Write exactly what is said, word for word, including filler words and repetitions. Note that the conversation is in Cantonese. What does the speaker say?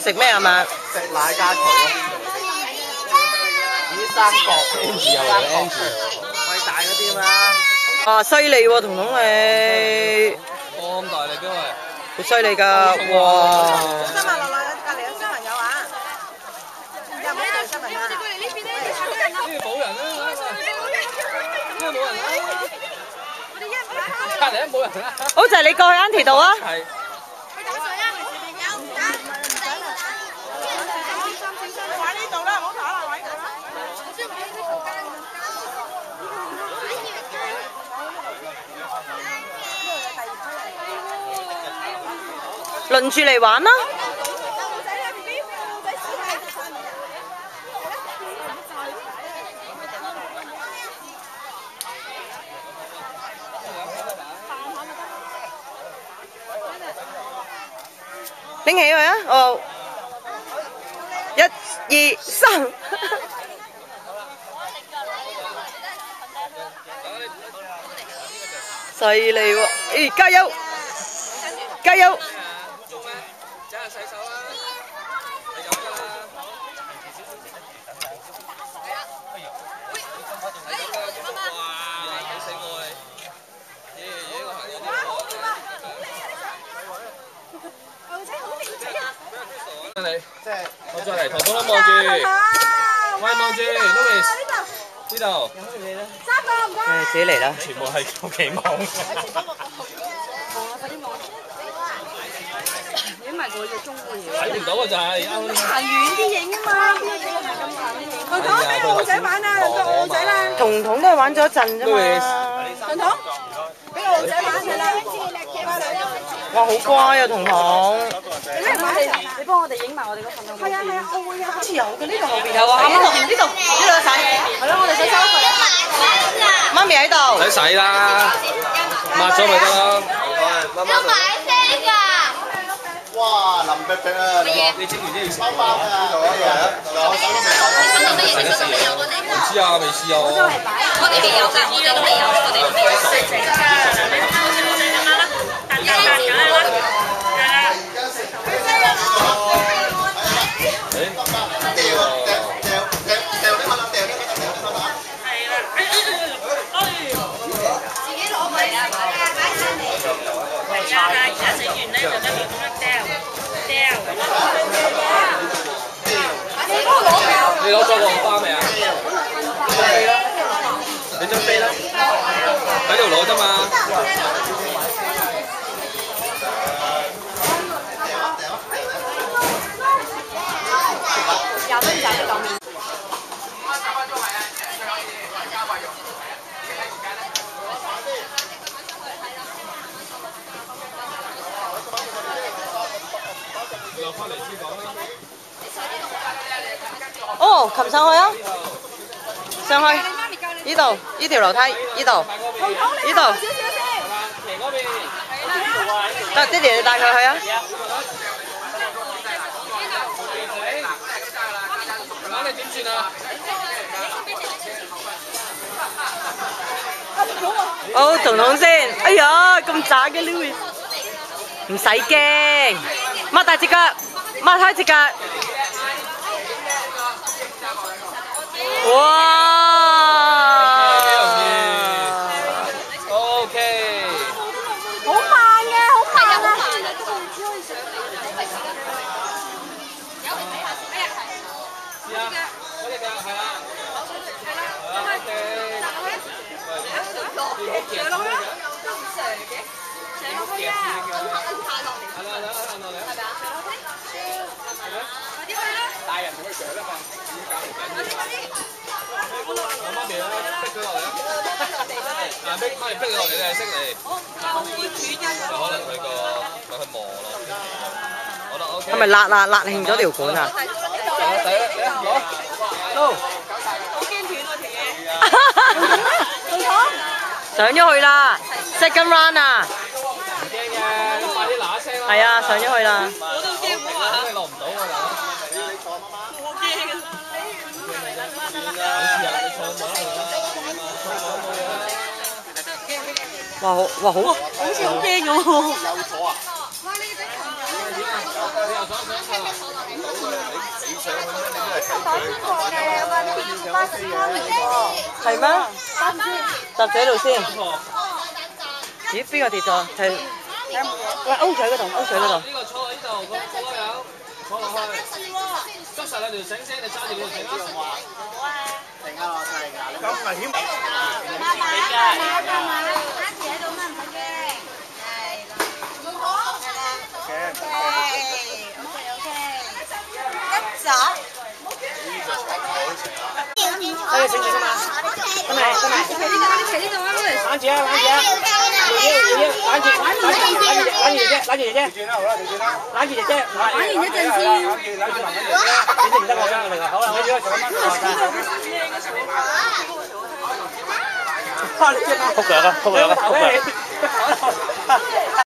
食咩啊嘛？ 食奶加球咯。啲三角 Angie 又嚟 Angie， 喂大嗰啲嘛。 哇！犀利喎，彤彤你。 咁大力嘅喂。 好犀利㗎！哇！ 新聞落嚟，隔離有新朋友啊！有冇呢度新聞啊？ 呢個冇人啦，呢個冇人啦。隔離都冇人啦。 好就係你過去 Auntie 度啊！ 係。 玩呢度啦，唔好打啦，玩呢度啦。 輪住嚟玩啦！拎起佢啊！哦，一、二、三。犀利喎！誒，加油！加油！ 走下洗手啦，係咁㗎啦。哇！幾醒我哋，耶耶個行有啲你，即係我再嚟，頭先都望住，喂望住 ，Louis 呢度， 三個唔該。 誒，自己嚟啦！ 全部係屋企望。 影埋我嘅中嘅嘢。 睇唔到啊就係啱。 行遠啲影啊嘛，邊個影係咁近？彤彤俾我仔玩啊，輪到我仔啦。 彤彤都係玩咗一陣啫嘛。 彤彤，俾我仔玩佢啦。 哇，好乖啊，彤彤。 你咩玩？你幫我哋影埋我哋嗰份啊。係啊係啊，我會啊。 好似有嘅，呢度後邊有啊。呢度呢度呢度洗。 係咯，我哋想收一份。 媽咪喺度。 唔使洗啦，抹咗咪得咯。 要買聲㗎。 哇！淋逼逼啊！ 你整完都要食。 包包啊！呢度啊，有手都未有。 食一試啊！唔知啊，未試啊。 我哋未有㗎，我哋都未有，我哋都未有。食㗎，你好似我哋咁樣啦，彈彈彈咁樣啦，係啦。 掉掉掉掉掉啲乜啊？掉啲乜啊？掉啲乜啊？ 係啦，自己攞嚟啊！擺上嚟。係啊，但係其實食完咧就跟住咁樣掉掉。 你攞咗個紅花未啊？你張飛啦，喺度攞啫嘛。 廿蚊就當面。 哦，擒上去啊！上去，呢度呢條樓梯，呢度，呢度。得，爹哋你帶佢去啊！ 咁你點算啊？ 好，彤彤先。哎呀，咁渣嘅 Louis， 唔使驚，擘大隻腳，擘開隻腳。哇 ！OK。 好慢嘅，好慢啊！ 試下，嗰隻腳係啦。係啦，OK。 上落去啦，都唔上嘅，上落去啊！ 係啦，係啦，行落嚟啊！係咪啊？係咪？快啲去啦！大人唔會上啦嘛，已經搞唔緊要。我媽咪咧逼佢落嚟啊！啊逼媽咪逼佢落嚟，你係識嚟。我會主因。就可能佢個佢去磨咯。好啦 ，OK。 係咪辣辣辣興咗條管啊？ 第一第一攞，Go！ 好驚斷喎條嘢。彤彤上咗去啦 ，second round 啊！ 唔驚嘅，你快啲嗱一聲啦。 係啊，上咗去啦。 我都驚唔好啊！ 你落唔到㗎啦。 我驚啊！ 哇好哇好， 好似好驚咁喎。 有咗啊！ 哇！你上去咩？你都係睇打邊個嘅有個巴士康嚟喎， 係咩？ 巴士搭住喺度先。咦？邊個跌咗？係喂，歐仔嗰度，歐仔嗰度。 呢個坐喺呢度，個個都有坐落去。捉實兩條繩先，你揸住兩條繩啦。 停啊！我睇下，咁危險。 媽媽媽媽媽，阿姐喺度乜唔使驚，係啦，冇好，係啦，OK OK OK，一走。 哎呀，醒醒嘛！真係真係。 企呢度，你企呢度啊，妹。 攬住啊，攬住啊！瑤瑤瑤瑤，攬住攬住攬住攬住攬住姐姐，攬住姐姐。攬住姐姐。 玩完一陣先。 你哋唔得我跟我嚟㗎，好啦，我而家做緊乜？撲腳啊！撲腳啊！撲腳啊！